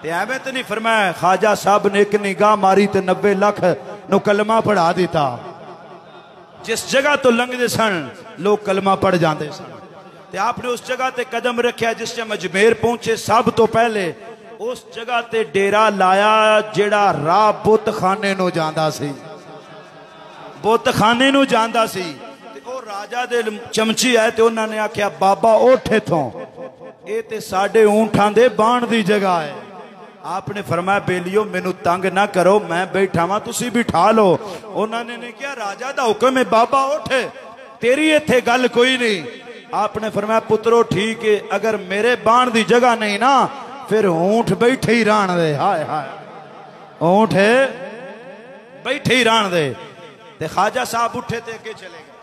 ते एवें तो नहीं फरमाया। ख्वाजा साहब ने एक निगाह मारी तो 90 लाख नु कलमा पढ़ा दिता। जिस जगह तो लंघते सन लोग कलमा पढ़ जाते सन। ते आपने उस जगह ते कदम रखा जिस टाइम अजमेर पहुंचे सब तो पहले उस जगह ते डेरा लाया जेड़ा राह बुत खाने नु जांदा सी। बुत खाने नु जांदा सी ते ओ राजा दे चमची आए ते उन्होंने आख्या बाबा उठ इथों, ये ते साडे ऊंठां दे बाण दी जगह है। आपने फरमाया बेलियो मैनू तंग ना करो, मैं बैठा वहां तुसी बिठा लो। उन्होंने ने क्या राजा दा हुक्म है बाबा उठ, तेरी इत्थे गल कोई नहीं। आपने फरमाया पुत्रो ठीक है, अगर मेरे बाण दी जगह नहीं ना फिर ऊंट बैठे ही रहन दे। हाय हाय ऊंट बैठे ही रहन दे। ते ख्वाजा साहब उठे ते अगे चले गए।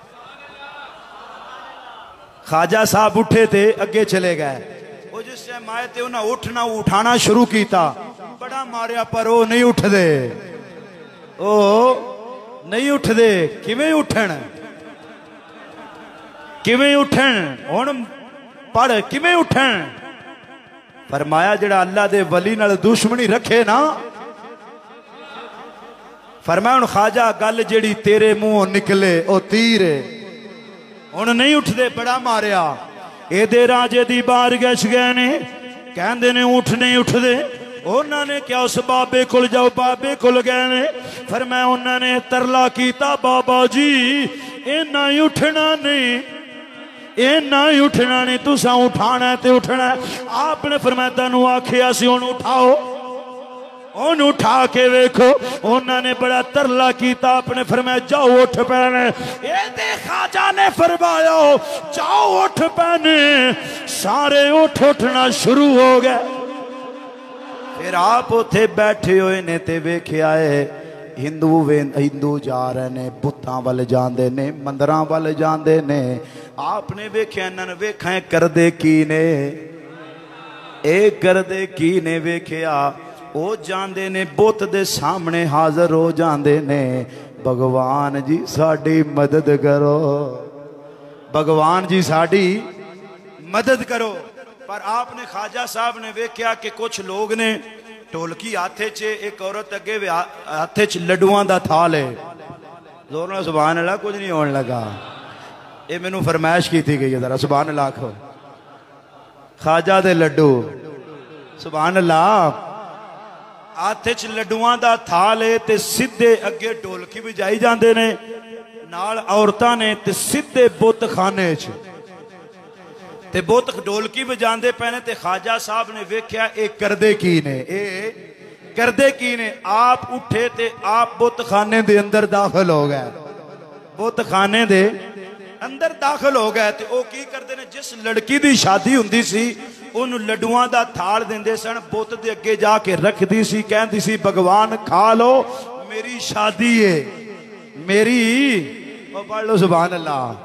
ख्वाजा साहब उठे ते अगे चले गए। वो जिस टाइम आए थे उन्हें उठना उठाना शुरू किया, बड़ा मारिया पर वो नहीं उठते। ओ नहीं उठते, किवें उठन किवें उठन हुण पढ़ किवें उठन। फरमाया जेड़ा अल्लाह दे वली नाल दुश्मनी रखे ना, फरमाया हुण ख्वाजा गल जेड़ी तेरे मुंहों निकले ओ तीर है। हुण नहीं उठते, बड़ा मारिया। एदे राजे दी बारगाह गए ने, कहंदे ने उठ नहीं उठते। उन्होंने क्या उस बाबे को जाओ, बाबे को गए ने। फिर मैं उन्होंने तरला किया बाबा जी इन्ना ही उठना नहीं, इन्ना ही उठना नहीं, तुसा उठाना ते उठना। आपने फरमाया तैनू आखिया सी हुण उठाओ, उन उठा के वेखो। उन्होंने बड़ा तरला किया। आपने फरमाया जाओ उठ पैने। ख्वाजा ने फरमाया जाओ उठ पैने। सारे उठ उठना शुरू हो गए। फिर आप उथे बैठे हुए ने ते वेख्या है हिंदू जा रहे ने, बुतां वाल जांदे ने, मंदिरां वाल जांदे ने। आपने वेख्या इन्हां वेखा करदे की ने, ए करदे की ने। वेख्या वो जांदे ने बुत दे सामने हाजिर हो जांदे ने, भगवान जी साड़ी मदद करो, भगवान जी साड़ी मदद करो। पर आपने ख्वाजा साहब ने वेख्या कि कुछ लोग ने ढोलकी हाथे च, एक औरत अगे हाथे च लड्डुआं दा थाल है। जोर नाल सुभान अल्लाह, कुछ नहीं होने लगा। ये मैनू फरमाइश की गई है, जरा सुभान अल्लाह आखो। ख्वाजा दे लड्डू सुभान अल्लाह। हाथ च लड्डुआं दा थाल है ते सीधे अगे ढोलकी बजाई जाते ने, नाल औरतां ने ते सीधे बुत खाने च ते बुत ढोलकी बजाते पे ने। ते ख्वाजा साहब ने वेख्या ये करदे की ने, ये करदे की ने। आप उठे ते आप बुत खाने दे अंदर दाखिल हो गए, बुत खाने दे अंदर दाखिल हो गए। ते ओ की करदे ने, जिस लड़की दी शादी हुंदी सी उन्होंने लड्डुआं दा थाल देंदे सन, बुत दे अगे जाके रखदी सी, कहंदी सी भगवान खा लो मेरी शादी है, मेरी ओ पढ़ लो सुभान अल्लाह,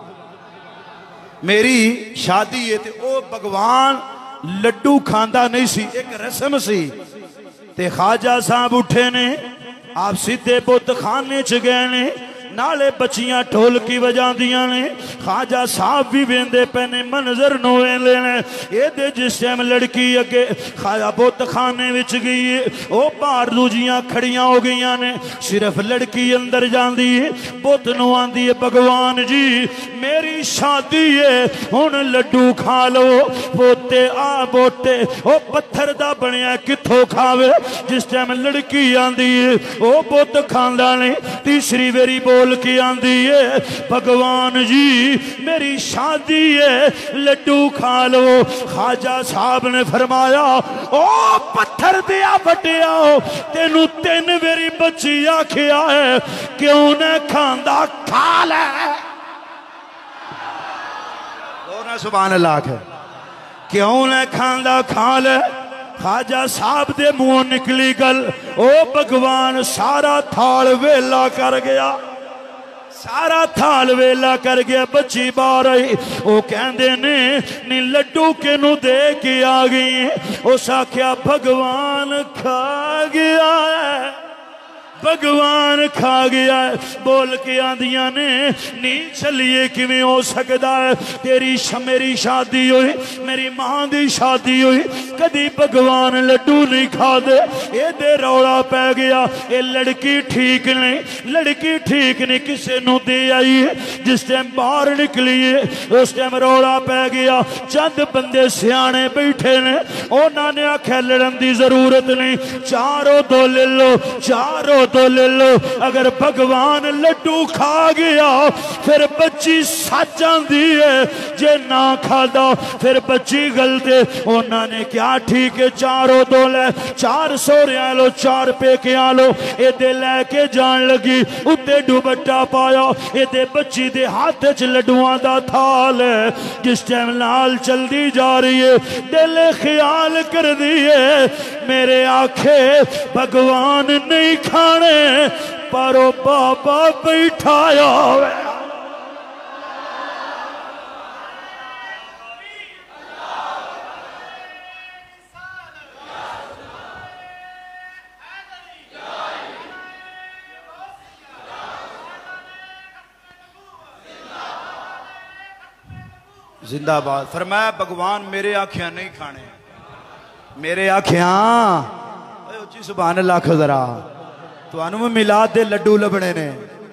मेरी शादी है। ते ओ भगवान लड्डू खांदा नहीं सी, एक रस्म सी। ते ख्वाजा साहब उठे ने, आप सीधे बुत खाने च गए ने, नाले बच्चियां ढोलकी बजांदियां ने। ख्वाजा साहब भी वेंदे पे ने, मंजर नो वेंदे ने। ये जिस टाइम लड़की अगे खाया बुत खाने विच गई है, ओ बाहर दूजियां खड़ियां हो गई ने। सिर्फ लड़की अंदर जांदी है, बुत नू आंदी है भगवान जी मेरी शादी है, हुण लड्डू खा लो। बोते आ बोते ओ पत्थर दा बनया कित्थों खावे। जिस टाइम लड़की आंदी है ओ बुत खांदा नहीं, तीसरी वेरी बोल की आंदी है भगवान जी मेरी शादी है, लड्डू खा लो। ख्वाजा साहब ने फरमाया ओ पत्थर दिया बटिया, तेनू 3 वेरी बच्ची आखिया है, क्यों न खांदा खा ले। सुभान अल्लाह, क्यों न खांदा खा ले। ख्वाजा साहब दे मुंह निकली गल, ओ भगवान सारा थाल वेला कर गया, सारा थाल वेला कर गया। बच्ची बाहर आई, वो कहते ने नी लड्डू किनू दे के आ गई। उस आख्या भगवान खा गया है, भगवान खा गया है। बोल के आंदियां ने नी चलिए किवें हो सकता है, तेरी मेरी शादी हुई, मेरी मां दी शादी हुई, कदी भगवान लड्डू नहीं खा दे। ये रौला पै गया, ये लड़की ठीक नहीं, लड़की ठीक नहीं, किसे नू दे आई है। जिस टाइम बाहर निकली है उस टाइम रौला पै गया। चंद बंदे सियाने बैठे ने, उन्होंने आख्या लड़न की जरूरत नहीं, चारों दो ले लो, चारों तो ले लो। अगर भगवान लड्डू खा गया फिर बच्ची सच आंदी है, जे ना खादा फिर बच्ची गलत है। उन्होंने क्या ठीक है, चारों दो ले, 4 सोहरिया लो, 4 पेकिया लो। ये लैके जान लगी, उत्ते दुपट्टा पाया, ये बच्ची दे हाथ च लड्डुआं दा थाल है। जिस टाइम नाल चलती जा रही है, दिल ख्याल कर दिए मेरे आखे भगवान नहीं खाने पर ओ बाबा बैठाया हुआ। जिंदाबाद। फरमाया भगवान मेरे आखियां नहीं खाने, मेरे आखियां उच्ची सुभान अल्लाह आखो जरा, तुहानू मिलाद दे लड्डू लबने ने,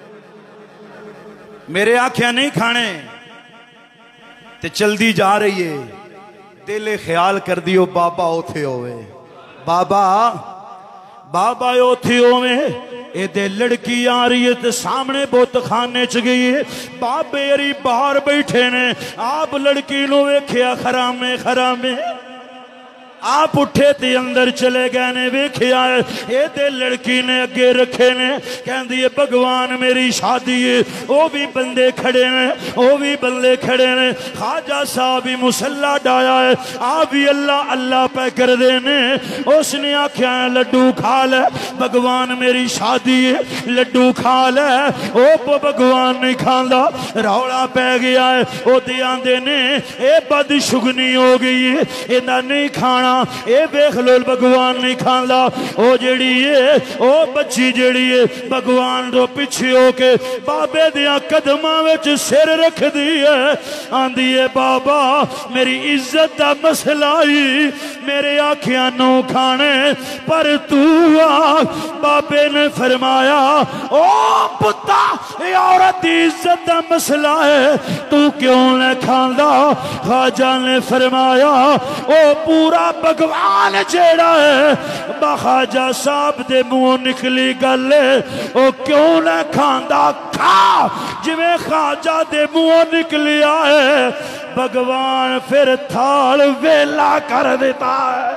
मेरे आखियां नहीं खाने। ते चलदी जा रही है, दिल ख्याल कर दियो बाबा उथे होवे, बाबा बाबा उथे होवे। ये लड़की आ रही है ते सामने बुत खाने च गई है, बाबे अरी बाहर बैठे ने। आप लड़की नू वेख्या खरामे खरामे, आप उठे ते अंदर चले गए ने, वेख्या ये लड़की ने अगे रखे ने, कहती है भगवान मेरी शादी है। वो भी बंदे खड़े ने, वो भी बंदे खड़े ने। खाजा साहब भी मुसल्ला डाया है, आप भी अल्लाह अल्लाह पे कर देने। उसने आख्या लड्डू खा ले, भगवान मेरी शादी है, लड्डू खा ले। वो भगवान नहीं खांदा, रौला पै गया है। वो आंदे ने ये बदशुगनी हो गई है, इन्हें नहीं खाना। ये वेख लो भगवान नहीं खांदा। ओ जेड़ी है ओ बच्ची जेड़ी है भगवान तो पीछे होके बाबे दिया कदमां विच सिर रख दी है, आंदी है बाबा मेरी इज्जत दा मसला ही मेरे आखियां नू खाने पर तू आ। बाबे ने फरमाया ओ पुत्ता ये औरत दी इज्जत दा मसला है, तू क्यों न खांदा। ख्वाजा ने फरमाया ओ पूरा भगवान जेड़ा है, ख्वाजा साहब दे मुंह निकली गल ओ क्यों ना खांदा, खा जिवें ख्वाजा दे मुंह निकलिया है। भगवान फिर थाल वेला कर देता है।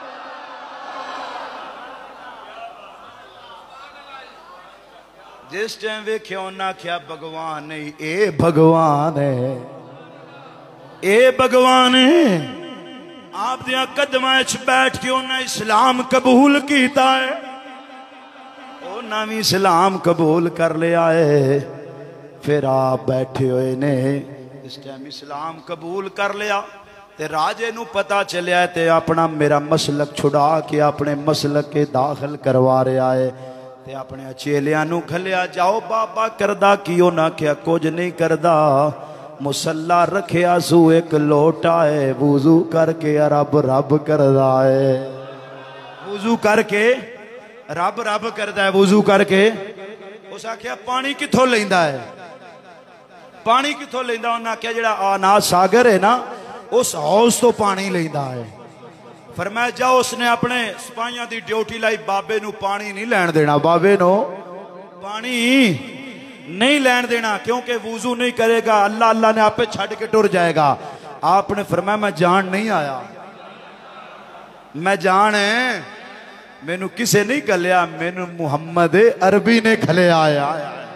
जिस टाइम वेख्या उन्हें आख्या भगवान नहीं, ए भगवान है, ए भगवान है। आप दिया कदमां च बैठ के उन्हें इस्लाम कबूल किया है, उन्हें भी इस्लाम कबूल कर लिया है। फिर आप बैठे हुए ने इस टाइम इस्लाम कबूल कर लिया ते राजे नू पता चलिया ते अपना मेरा मसलक छुड़ा के अपने मसलक के दाखिल करवा रहा है। ते अपने चेलियां नू खलिया जाओ बाबा करदा की, उन्हें क्या कुछ नहीं करदा, मुसल्ला रखिया सू एक लोटा है, वुजू करके रब रब करदा है, वुजू करके रब रब करदा है, वुजू करके। उस आख्या पानी किथों लेंदा है, पानी किथों लेंदा। उन्हें आख्या जेड़ा अनाथ सागर है ना उस हाउस तो पानी लेंदा है। फरमाया जाओ, उसने अपने सिपाहियों की ड्यूटी लाई, बाबे नू पानी नहीं लैन देना, बाबे नू पानी नहीं लैन देना, क्योंकि वुजू नहीं करेगा अल्लाह अल्लाह ने आपे छड़ के टुर जाएगा। आपने फरमाया मैं जान नहीं आया, मैं जान है मैनू किसे नहीं खलिया, मैनू मुहम्मद अरबी ने खलिया आया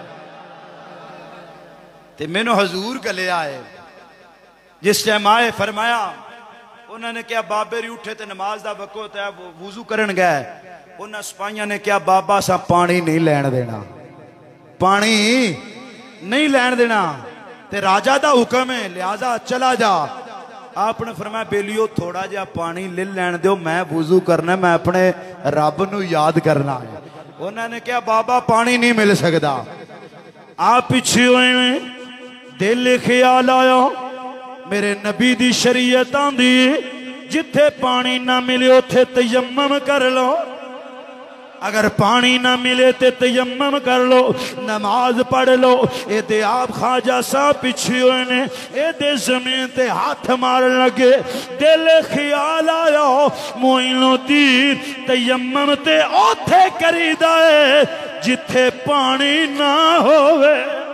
ते मैनू हजूर खलिया है। जिस टाइम आए फरमाया, उन्होंने क्या बाबे री उठे ते नमाज दा वक्त है, वुजू करन गए। उन्होंने सिपाहियों ने क्या बाबा सा पानी नहीं लैन देना, पानी नहीं लैन देना, ते राजा दा हुक्म है लिहाजा चला जा। आपने फरमाया बेलियो थोड़ा जा पानी ले लैन दो, मैं वुजू करना, मैं अपने रब नू याद करना है। उन्होंने कहा बाबा पानी नहीं मिल सकता। आप पीछे हुए दिल ख्याल आया मेरे नबी दी शरीयत आंदी जिथे पानी ना मिले उथे तयम्मम कर लो, अगर पानी ना मिले तो तयम्मम कर लो, नमाज पढ़ लो। ये आप ख्वाजा साहब पीछे हुए ने ये जमीन ते हाथ मारन लगे। दिल ख्याल आया मोइनुद्दीन तयम्मम ते ओथे करीदा है जिथे पानी ना होवे।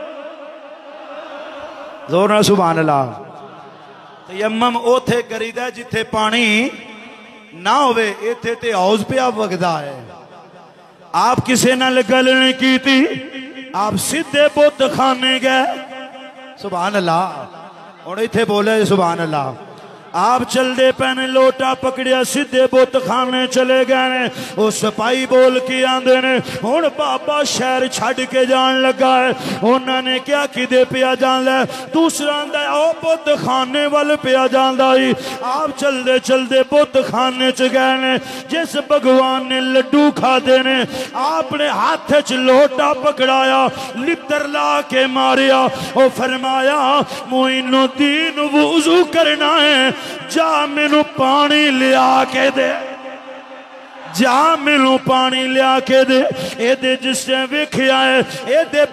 जोर नाल सुभान अल्लाह। तयम्मम ओथे करीदा जिथे पानी ना होवे। इथे ते हौज पिया वगदा है। आप किसी नाल गल नहीं की थी, आप सीधे बुत खाने गए। सुभान अल्लाह। और इथे बोले सुभान अल्लाह। आप चलते पैने लोटा पकड़िया सीधे बुत खाने चले गए। वो सिपाही बोल के आंदे ने हुण बाबा शहर छड़ के जान लगा है। उन्होंने क्या किदे पिया जाना, दूसरा आंदा ओ बुत खाने वाल पिया जाता ही। आप चलते चलते बुत खाने च गए ने। जिस भगवान ने लड्डू खाते ने आपने हाथ च लोटा पकड़ाया, लित्र ला के मारिया। और फरमाया मोइनुद्दीन वुज़ू करना है, जा मैनू पानी लिया के दे, जा मैनू पानी लिया के दे। ये जिसने वेख्या है ये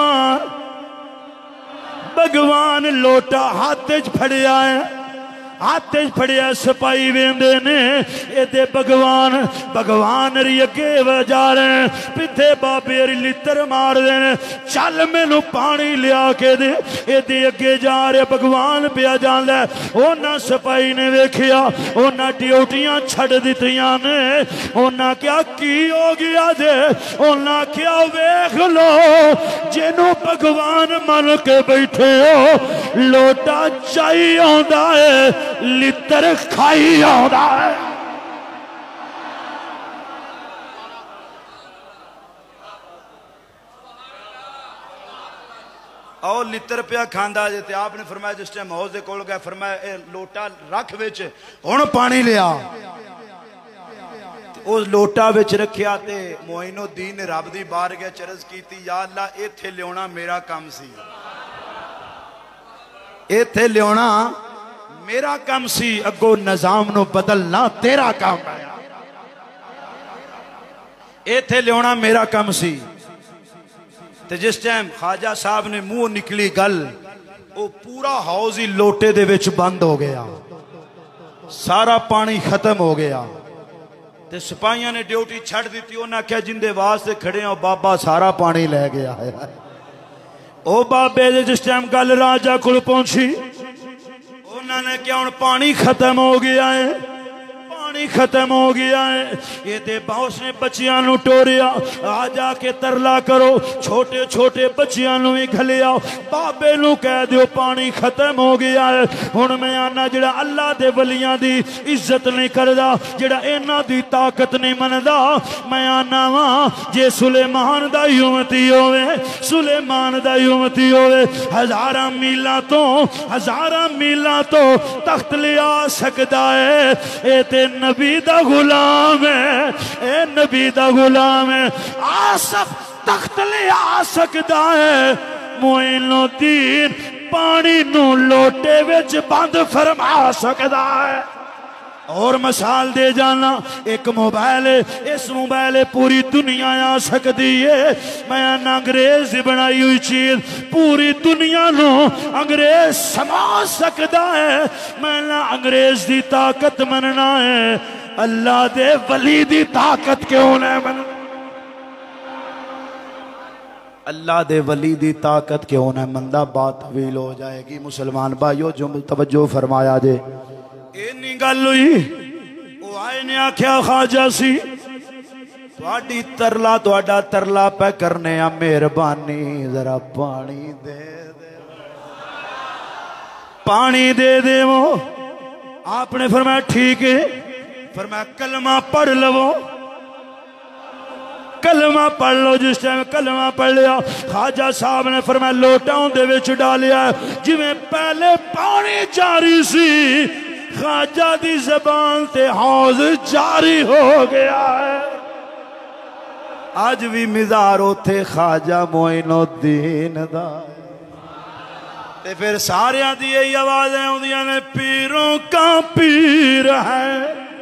भगवान लोटा हाथ च फड़िया है, हाथ च फड़िया। सिपाही वेंदे ने ये भगवान री अगे जा रहे, पिछे बाबे री लित्र मार देने। चल मैनू पानी लिया के दे। ये अगे जा रहे भगवान पिया जांदा। उन्हां सिपाही ने वेखिया, उन्हां ड्यूटियां छड़ दित्तियां ने। उन्हां क्या की हो गया जे? उन्हां क्या वेख लो जिन्हों भगवान मन के बैठे हो लोटा चाही आउंदा है, लित्र खाई आउंदा है। और लित्र पिया खांदा जे। ते आपने फरमाया जिस टाइम हौज दे कोल गए फरमाया ए लोटा रख विच हुण पानी लिया। उस लोटा विच रखिया ते मोइनुद्दीन ने रब दी बारगाह च अर्ज़ कीती, या अल्लाह इत्थे लियाउणा मेरा काम सी, इत्थे लियाउणा मेरा काम सी, अगो निजाम नु बदलना तेरा काम है। इत्थे लियाउणा मेरा काम सी। ते जिस टाइम ख्वाजा साहब ने मुंह निकली गल, वो पूरा हौज ही लोटे दे विच बंद हो गया, सारा पानी खत्म हो गया। ते सिपाहियां ने ड्यूटी छड़ दी। उन्हें आख्या जिंदे वास्ते खड़े हो बाबा सारा पानी लै गया है। ओ बाबे दे जिस टाइम गल राजा कोल पहुंची, उन्होंने क्या हुण पानी खत्म हो गया है, पानी खत्म हो गया है। ये ते बॉस ने बच्चियां नू टोरिया, आ जाके तरला करो, छोटे छोटे बच्चियां नू भी घलिया, बाबे नू कह दियो पानी खत्म हो गया है। हुण मैं आना जेड़ा अल्लाह दे वलियां दी इज्जत नहीं करदा, जेड़ा इन्हां दी ताकत नहीं मनदा, मैं आना वा जे सुलेमान दा उम्मती होवे, सुलेमान दा उम्मती होवे, हजारां मीलां तो तख्त लिया सकदा है। ए ते नबी दा गुलाम है, ए नबी दा गुलाम है। आसफ तख्त ले आ सकता है, मोइनुद्दीन पानी नू लोटे विच बंद फरमा सकता है। और मिसाल दे जाना, एक मोबाइल है, इस मोबाइल पूरी दुनिया आ सकती है। मैं अंग्रेज की बनाई हुई चीज पूरी दुनिया नो अंग्रेज समझ सकता है। मैं ना अंग्रेज की ताकत मनना है, अल्लाह दे वली दी ताकत क्यों न मन, अल्लाह दे वली दी ताकत क्यों न मनदा। बात तवील हो जाएगी। मुसलमान भाइयों जो तवज्जो फरमाया जे, इन्नी गल हुई। वो आए ने आख्या ख्वाजा सी तुहाडी तरला, तुहाडा तरला पे करने आ, मेहरबानी जरा पानी दे दे, पानी दे दे। वो आपने फरमाया ठीक है, फरमाया कलमा पढ़ लवो, कलमा पढ़ लो। जिस टाइम कलमा पढ़ लिया, ख्वाजा साहब ने फरमाया लोटा उहदे विच डालिया, जिवें पहले पानी जारी सी, ख्वाजा दी जबान ते हौज जारी हो गया है। अज भी मिजार उथे ख्वाजा मोइनुद्दीन दा। ते फिर सारियां दी यही आवाज़ें आउंदियां ने, पीरों का पीर है,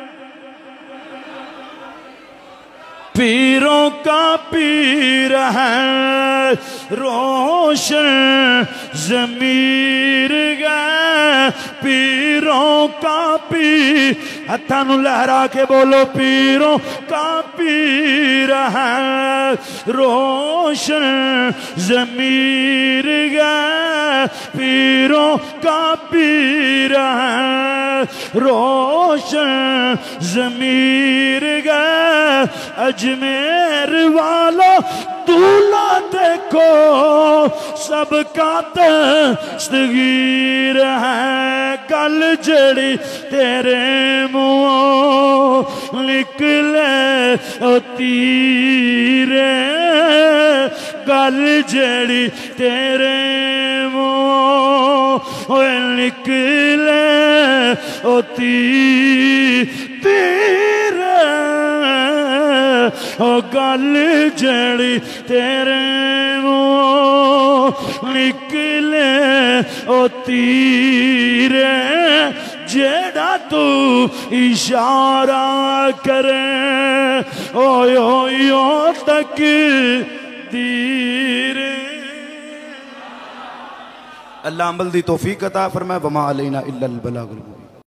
पीरों का पीर है, रोशन ज़मीर गए पीरों का पीर। हत्था नू लहरा के बोलो, पीरों का पीर है, रोशन ज़मीर गए पीरों का पीर है, रोशन ज़मीर गए। अजमेर वालों दूल्हा देखो सबका दस्तगीर है, गल जड़ी तेरे मुँह निकले ओ तीरे, गल जड़ी तेरे मुँह निकले ओ तीरे, ओ गल जड़ी तेरे मुँह निकले ओ तीरे, जेड़ा तू इशारा करे ओयो यो तक दीर। अल्लाह अमल दी तौफीक अता फरमाए। वमा अलैना इल्लल बलागुल मुबीन।